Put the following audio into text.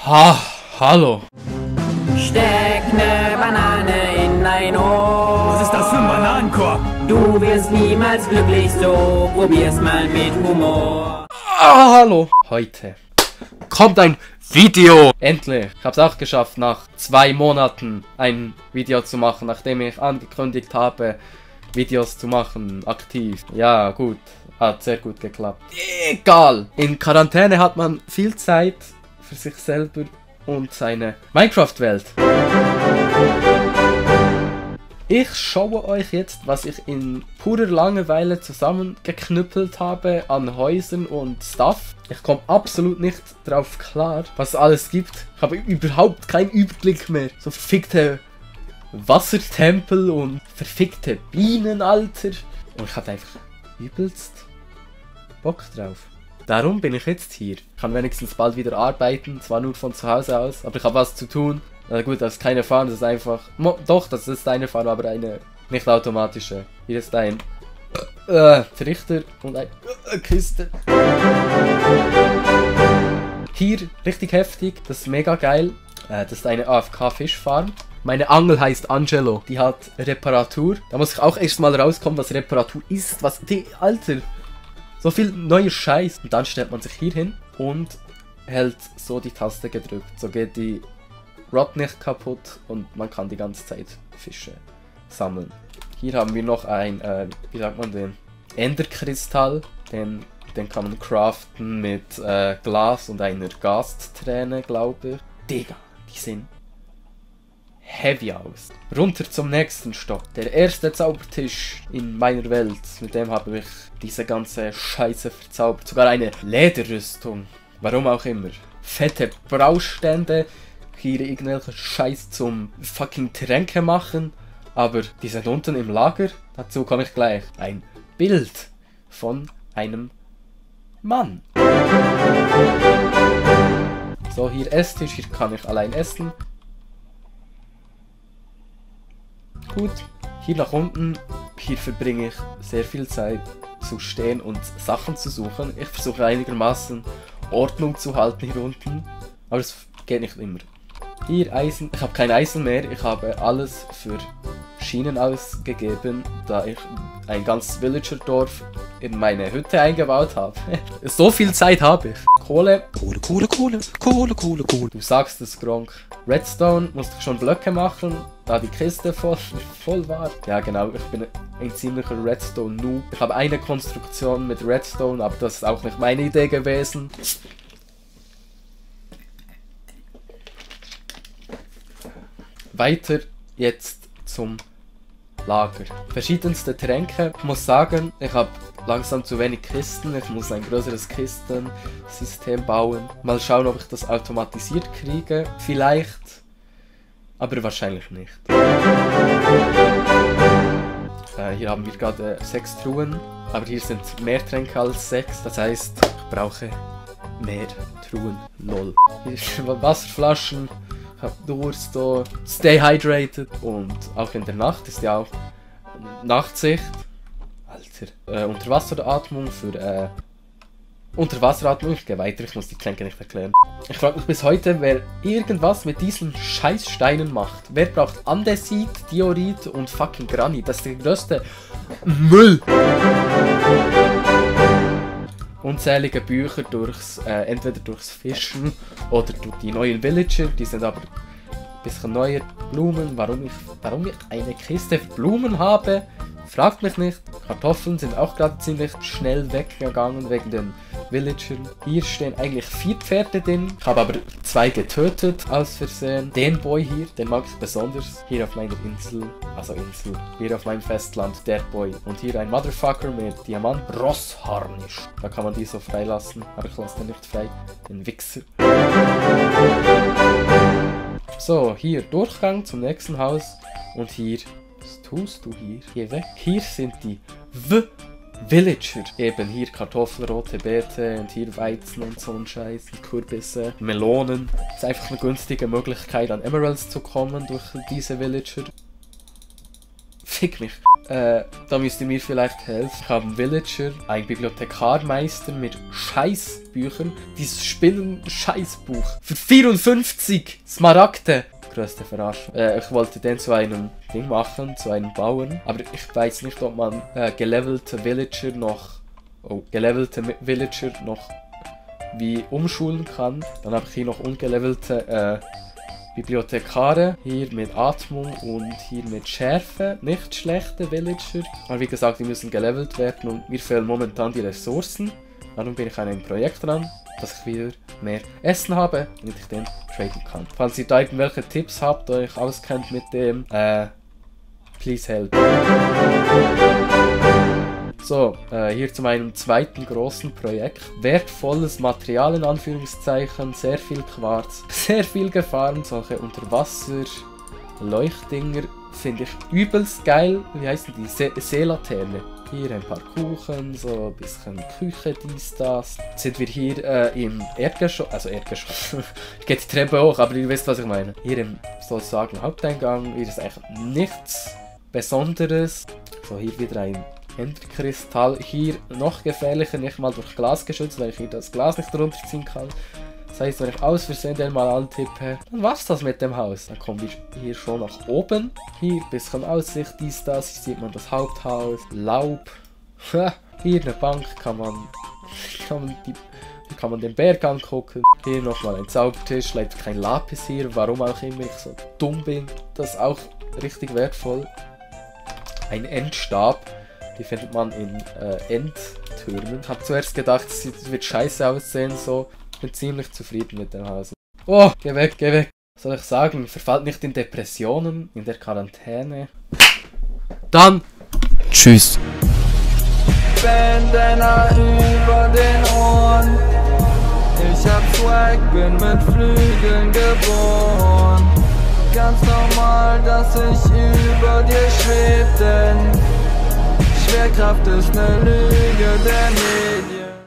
Hallo. Steck ne Banane in ein Ohr. Was ist das für ein Bananenkorb? Du wirst niemals glücklich, so probier's mal mit Humor. Hallo. Heute kommt ein Video. Endlich. Ich hab's auch geschafft, nach 2 Monaten ein Video zu machen, nachdem ich angekündigt habe, Videos zu machen, aktiv. Ja, gut. Hat sehr gut geklappt. Egal. In Quarantäne hat man viel Zeit für sich selber und seine Minecraft-Welt. Ich schaue euch jetzt, was ich in purer Langeweile zusammengeknüppelt habe an Häusern und Stuff. Ich komme absolut nicht drauf klar, was es alles gibt. Ich habe überhaupt keinen Überblick mehr. So verfickte Wassertempel und verfickte Bienen, Alter. Und ich hatte einfach übelst Bock drauf. Darum bin ich jetzt hier. Ich kann wenigstens bald wieder arbeiten, zwar nur von zu Hause aus, aber ich habe was zu tun. Na gut, das ist keine Farm, das ist einfach... Doch, das ist eine Farm, aber eine nicht automatische. Hier ist ein Trichter und eine Kiste. Hier, richtig heftig, das ist mega geil. Das ist eine AFK-Fischfarm. Meine Angel heißt Angelo, die hat Reparatur. Da muss ich auch erstmal rauskommen, was Reparatur ist. Was, Alter, so viel neuer Scheiß. Und dann stellt man sich hier hin und hält so die Taste gedrückt. So geht die Rod nicht kaputt und man kann die ganze Zeit Fische sammeln. Hier haben wir noch ein, wie sagt man den? Enderkristall. Den kann man craften mit Glas und einer Gasträne, glaube ich. Digga, die sehen heavy aus. Runter zum nächsten Stock. Der erste Zaubertisch in meiner Welt. Mit dem habe ich diese ganze Scheiße verzaubert. Sogar eine Lederrüstung. Warum auch immer. Fette Braustände. Hier irgendwelche Scheiß zum fucking Tränke machen. Aber die sind unten im Lager. Dazu komme ich gleich. Ein Bild von einem Mann. So, hier Esstisch. Hier kann ich allein essen. Gut, hier nach unten, hier verbringe ich sehr viel Zeit zu stehen und Sachen zu suchen. Ich versuche einigermaßen Ordnung zu halten hier unten, aber es geht nicht immer. Hier Eisen, ich habe kein Eisen mehr, ich habe alles für Schienen ausgegeben, da ich ein ganzes Villager-Dorf in meine Hütte eingebaut habe. So viel Zeit habe ich. Kohle. Du sagst es, Gronk. Redstone musste ich schon Blöcke machen, da die Kiste voll war. Ja genau, ich bin ein ziemlicher Redstone-Noob. Ich habe eine Konstruktion mit Redstone, aber das ist auch nicht meine Idee gewesen. Weiter jetzt zum Lager. Verschiedenste Tränke. Ich muss sagen, ich habe langsam zu wenig Kisten. Ich muss ein größeres Kistensystem bauen. Mal schauen, ob ich das automatisiert kriege. Vielleicht. Aber wahrscheinlich nicht. Hier haben wir gerade 6 Truhen. Aber hier sind mehr Tränke als 6. Das heißt, ich brauche mehr Truhen. Lol. Hier sind Wasserflaschen. Ich hab Durst, so. Stay hydrated. Und auch in der Nacht ist ja auch Nachtsicht. Alter. Unterwasseratmung für Unterwasseratmung. Ich gehe weiter, ich muss die Tränke nicht erklären. Ich frage mich bis heute, wer irgendwas mit diesen Scheißsteinen macht. Wer braucht Andesit, Diorit und fucking Granit? Das ist der größte Müll. Unzählige Bücher entweder durchs Fischen oder durch die neuen Villager, die sind aber ein bisschen neuer. Blumen, warum ich eine Kiste für Blumen habe, fragt mich nicht. Kartoffeln sind auch gerade ziemlich schnell weggegangen wegen den Villagern. Hier stehen eigentlich 4 Pferde drin, ich habe aber 2 getötet aus Versehen. Den Boy hier, den mag ich besonders. Hier auf meiner Insel, hier auf meinem Festland, der Boy. Und hier ein Motherfucker mit Diamant, Rossharnisch. Da kann man die so freilassen, aber ich lasse den nicht frei, den Wichser. So, hier Durchgang zum nächsten Haus. Und hier, was tust du hier? Geh weg. Hier sind die Villager. Eben hier Kartoffeln, rote Beete und hier Weizen und so ein Scheiß. Und Kürbisse, Melonen. Das ist einfach eine günstige Möglichkeit an Emeralds zu kommen durch diese Villager. Fick mich. Da müsst ihr mir vielleicht helfen. Ich habe einen Villager, einen Bibliothekarmeister mit Scheißbüchern. Dieses Spinnen-Scheißbuch für 54 Smaragde. Größte Verarschung. Ich wollte den zu einem Ding machen, zu einem Bauern. Aber ich weiß nicht, ob man gelevelte Villager noch wie umschulen kann. Dann habe ich hier noch ungelevelte Bibliothekare. Hier mit Atmung und hier mit Schärfe. Nicht schlechte Villager. Aber wie gesagt, die müssen gelevelt werden und mir fehlen momentan die Ressourcen. Darum bin ich an einem Projekt dran, dass ich wieder mehr Essen habe, damit ich den traden kann. Falls ihr da irgendwelche Tipps habt oder euch auskennt mit dem, please help. So, hier zu meinem zweiten großen Projekt. Wertvolles Material in Anführungszeichen, sehr viel Quarz, sehr viel gefarmt, solche Unterwasser-Leuchtdinger finde ich übelst geil. Wie heißen die? Seelaterne. Hier ein paar Kuchen, so ein bisschen Küche, dies, das. Jetzt sind wir hier im Erdgeschoss, also Erdgeschoss. Ich gehe die Treppe hoch, aber ihr wisst, was ich meine. Hier im sozusagen Haupteingang. Hier ist eigentlich nichts Besonderes. So, hier wieder ein Enderkristall. Hier noch gefährlicher, nicht mal durch Glas geschützt, weil ich hier das Glas nicht runterziehen kann. Das heißt, wenn ich aus Versehen den mal antippe, dann war's das mit dem Haus. Dann kommen wir hier schon nach oben. Hier ein bisschen Aussicht, dies, das. Hier sieht man das Haupthaus. Laub. Hier eine Bank, kann man den Berg angucken. Hier nochmal ein Zaubertisch. Leider kein Lapis hier, warum auch immer ich so dumm bin. Das ist auch richtig wertvoll. Ein Endstab. Die findet man in Endtürmen. Ich habe zuerst gedacht, es wird scheiße aussehen so. Ich bin ziemlich zufrieden mit dem Haus. Oh, geh weg, geh weg. Was soll ich sagen? Verfallt nicht in Depressionen, in der Quarantäne. Dann tschüss. Bandana über den Ohren. Ich hab Swag, bin mit Flügeln geboren. Ganz normal, dass ich über dir schweb, denn Schwerkraft ist ne Lüge der Medien.